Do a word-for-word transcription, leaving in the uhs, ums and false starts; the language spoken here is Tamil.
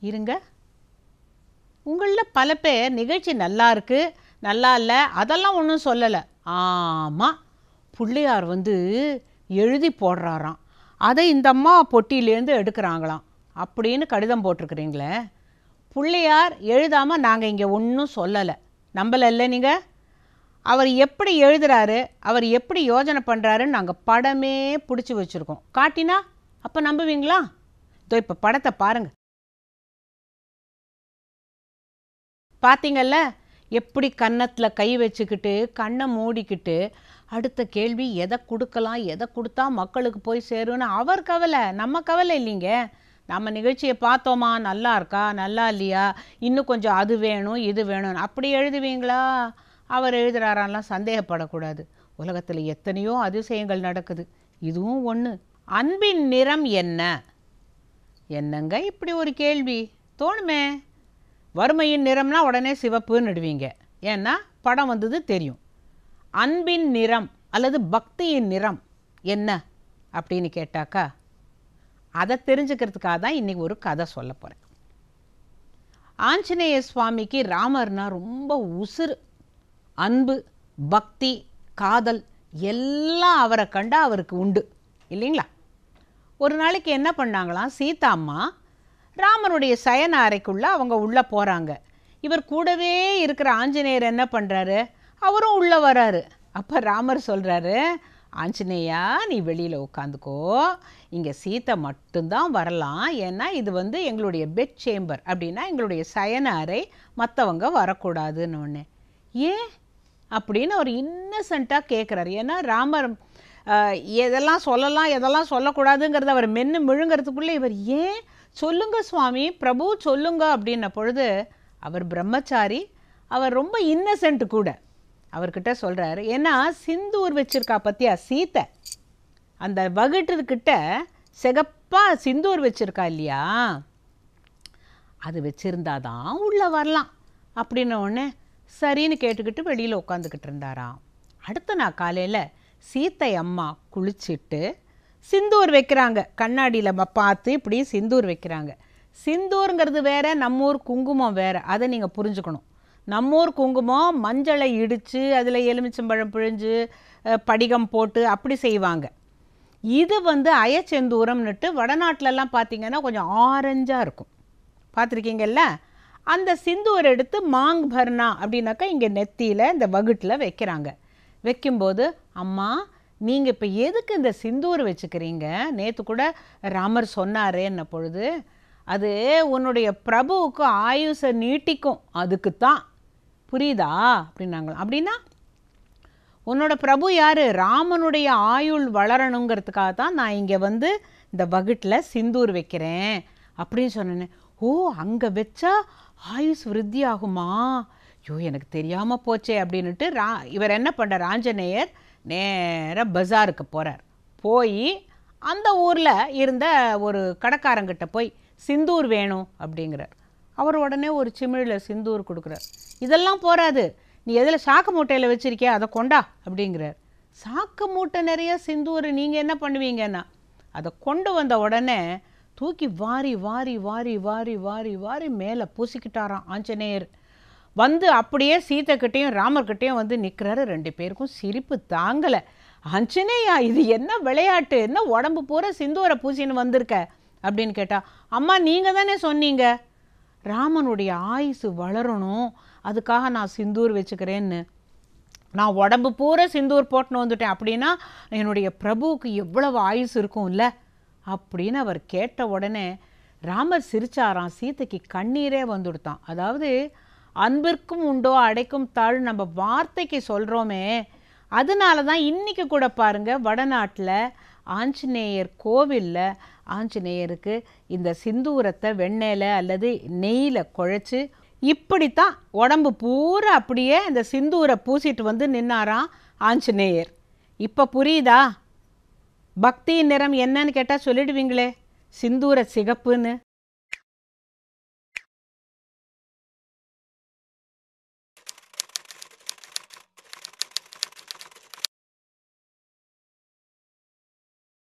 இருங்க, உங்களில் பல பேர் நிகழ்ச்சி நல்லா இருக்கு நல்லா இல்லை அதெல்லாம் ஒன்றும் சொல்லலை. ஆமாம், பிள்ளையார் வந்து எழுதி போடுறாராம், அதை இந்த அம்மா பொட்டியிலேருந்து எடுக்கிறாங்களாம் அப்படின்னு கடிதம் போட்டிருக்கிறீங்களே. பிள்ளையார் எழுதாமல் நாங்கள் இங்கே ஒன்றும் சொல்லலை, நம்பலை இல்லை நீங்கள்? அவர் எப்படி எழுதுறாரு, அவர் எப்படி யோஜனை பண்ணுறாருன்னு நாங்கள் படமே பிடிச்சி வச்சுருக்கோம். காட்டினா அப்போ நம்புவீங்களா? இதோ இப்போ படத்தை பாருங்க. பார்த்தீங்கல்ல எப்படி கன்னத்தில் கை வச்சுக்கிட்டு கண்ணை மூடிக்கிட்டு அடுத்த கேள்வி எதை கொடுக்கலாம், எதை கொடுத்தா மக்களுக்கு போய் சேரும்னு அவர் கவலை, நம்ம கவலை இல்லைங்க. நம்ம நிகழ்ச்சியை பார்த்தோமா, நல்லா இருக்கா நல்லா இல்லையா, இன்னும் கொஞ்சம் அது வேணும் இது வேணும் அப்படி எழுதுவீங்களா? அவர் எழுதுகிறாரெல்லாம் சந்தேகப்படக்கூடாது. உலகத்தில் எத்தனையோ அதிசயங்கள் நடக்குது, இதுவும் ஒன்று. அன்பின் நிறம் என்ன? என்னங்க இப்படி ஒரு கேள்வி தோணுமே. வறுமையின் நிறம்னா உடனே சிவப்புன்னு இடுவீங்க, ஏன்னா படம் வந்தது தெரியும். அன்பின் நிறம் அல்லது பக்தியின் நிறம் என்ன அப்படின்னு கேட்டாக்கா, அதை தெரிஞ்சுக்கிறதுக்காக தான் இன்றைக்கி ஒரு கதை சொல்ல போகிறேன். ஆஞ்சநேய சுவாமிக்கு ராமர்னா ரொம்ப உசுறு. அன்பு, பக்தி, காதல் எல்லாம் அவரை கண்டா அவருக்கு உண்டு இல்லைங்களா? ஒரு நாளைக்கு என்ன பண்ணாங்களாம், சீதா அம்மா ராமனுடைய சயன அறைக்குள்ளே அவங்க உள்ளே போகிறாங்க. இவர் கூடவே இருக்கிற ஆஞ்சநேயர் என்ன பண்ணுறாரு, அவரும் உள்ளே வராரு. அப்போ ராமர் சொல்கிறாரு, ஆஞ்சநேயா நீ வெளியில் உட்காந்துக்கோ, இங்கே சீத்தை மட்டும்தான் வரலாம், ஏன்னா இது வந்து எங்களுடைய பெட் சேம்பர், அப்படின்னா எங்களுடைய சயன அறை, மற்றவங்க வரக்கூடாதுன்னு. ஒன்று ஏன் அப்படின்னு அவர் இன்னசென்ட்டாக கேட்குறாரு. ஏன்னா ராமர் எதெல்லாம் சொல்லலாம் எதெல்லாம் சொல்லக்கூடாதுங்கிறத அவர் மென்று விழுங்கிறதுக்குள்ளே இவர் ஏன் சொல்லுங்க சுவாமி பிரபு சொல்லுங்க அப்படின்ன பொழுது அவர் பிரம்மச்சாரி, அவர் ரொம்ப இன்னசென்ட் கூட. அவர்கிட்ட சொல்கிறாரு, ஏன்னா சிந்தூர் வச்சிருக்கா பற்றியா சீத்தை, அந்த வகுட்டுக்கிட்ட சிகப்பாக சிந்தூர் வச்சுருக்கா இல்லையா, அது வச்சுருந்தாதான் உள்ளே வரலாம் அப்படின்ன உடனே சரின்னு கேட்டுக்கிட்டு வெளியில் உட்காந்துக்கிட்டு இருந்தாராம். அடுத்த நாள் காலையில் சீத்தை அம்மா குளிச்சுட்டு சிந்தூர் வைக்கிறாங்க, கண்ணாடியில் பார்த்து இப்படி சிந்தூர் வைக்கிறாங்க. சிந்தூருங்கிறது வேறு, நம்மூர் குங்குமம் வேறு, அதை நீங்கள் புரிஞ்சுக்கணும். நம்மூர் குங்குமம் மஞ்சளை இடித்து அதில் எலுமிச்சம்பழம் பிழிஞ்சு படிகம் போட்டு அப்படி செய்வாங்க. இது வந்து அயச்செந்தூரம்னுட்டு வடநாட்டிலலாம் பார்த்திங்கன்னா கொஞ்சம் ஆரஞ்சாக இருக்கும், பார்த்துருக்கீங்கல்ல? அந்த சிந்தூர் எடுத்து மாங் பர்னா அப்படின்னாக்கா இங்கே நெத்தியில் இந்த வகுட்டில் வைக்கிறாங்க. வைக்கும்போது அம்மா நீங்கள் இப்போ எதுக்கு இந்த சிந்தூர் வச்சுக்கிறீங்க, நேற்று கூட ராமர் சொன்னாரேன்ன பொழுது, அது உன்னுடைய பிரபுவுக்கு ஆயுசை நீட்டிக்கும், அதுக்கு தான், புரியுதா அப்படின்னாங்களா. அப்படின்னா உன்னோட பிரபு யார், ராமனுடைய ஆயுள் வளரணுங்கிறதுக்காக தான் நான் இங்கே வந்து இந்த வகுட்டில் சிந்தூர் வைக்கிறேன் அப்படின்னு சொன்னேன். ஓ அங்கே வச்சா ஆயுஸ் விருத்தி ஆகுமா, ஐயோ எனக்கு தெரியாமல் போச்சே அப்படின்ட்டு ரா இவர் என்ன பண்ணுறார், ஆஞ்சநேயர் நேராக பஜாருக்கு போகிறார். போய் அந்த ஊரில் இருந்த ஒரு கடைக்காரங்கிட்ட போய் சிந்தூர் வேணும் அப்படிங்கிறார். அவர் உடனே ஒரு சிமிழில் சிந்தூர் கொடுக்குறார். இதெல்லாம் போகாது, நீ எதில் சாக்கு மூட்டையில் வச்சுருக்கியா அதை கொண்டா அப்படிங்கிறார். சாக்கு மூட்டை நிறைய சிந்தூர் நீங்கள் என்ன பண்ணுவீங்கன்னா, அதை கொண்டு வந்த உடனே தூக்கி வாரி வாரி வாரி வாரி வாரி வாரி மேலே பூசிக்கிட்டாராம் ஆஞ்சநேயர். வந்து அப்படியே சீத்தைக்கிட்டேயும் ராமர்கிட்டையும் வந்து நிற்கிறாரு. ரெண்டு பேருக்கும் சிரிப்பு தாங்கலை. ஆஞ்சநேயா இது என்ன விளையாட்டு, என்ன உடம்பு பூரா சிந்தூரை பூசின்னு வந்திருக்க அப்படின்னு கேட்டா, அம்மா நீங்கள் தானே சொன்னீங்க ராமனுடைய ஆயுசு வளரணும் அதுக்காக நான் சிந்தூர் வச்சுக்கிறேன்னு, நான் உடம்பு பூரா சிந்தூர் போட்டுன்னு வந்துட்டேன், அப்படின்னா என்னுடைய பிரபுவுக்கு எவ்வளவு ஆயுசு இருக்கும் இல்லை அப்படின்னு அவர் கேட்ட உடனே ராமர் சிரிச்சாராம். சீதைக்கு கண்ணீரே வந்துடுத்தான். அதாவது அன்பிற்கும் உண்டோ அடைக்கும் தாழ் நம்ம வார்த்தைக்கு சொல்கிறோமே, அதனால தான் இன்றைக்கி கூட பாருங்கள் வடநாட்டில் ஆஞ்சநேயர் கோவிலில் ஆஞ்சநேயருக்கு இந்த சிந்தூரத்தை வெண்ணெயில் அல்லது நெய்யில் குழைச்சி இப்படித்தான் உடம்பு பூரா அப்படியே இந்த சிந்தூரை பூசிட்டு வந்து நின்னாராம் ஆஞ்சநேயர். இப்போ புரியுதா பக்தியின் நிறம் என்னன்னு கேட்டால் சொல்லிடுவீங்களே, சிந்தூர சிகப்புன்னு.